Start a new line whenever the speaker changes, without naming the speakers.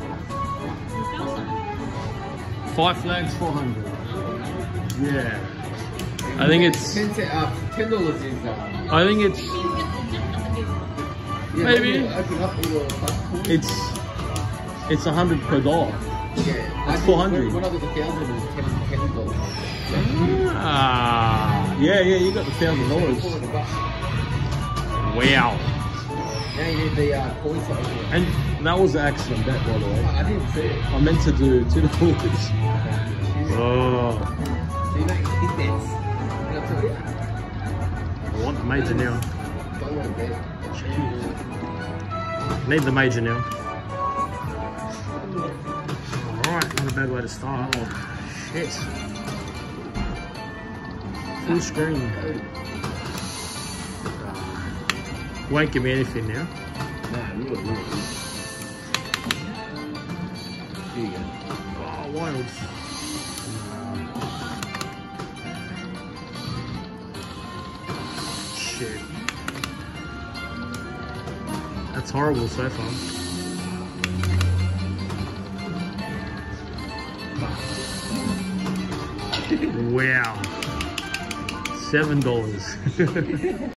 Five flags, 400. Yeah. I think it's...
$10 is...
I think it's...
Yeah,
maybe...
Open up all your coins.
It's 100 per dollar.
Yeah.
That's 400.
When I got the 1,000, it was $10.
Ah, yeah, you got the $1,000. Wow.
Now you need the coins to open it.
And that was an accident bet, by the way.
I didn't see it.
I meant to do $2. Oh.
So you make big bets. And I'll tell you.
I want the major now.
Don't want to bet.
Need the major now. Alright, not a bad way to start. Oh, shit. Full screen. Won't give me anything now.
Nah, really. Here you go.
Oh, wilds. Shit. That's horrible so far. Wow. $7.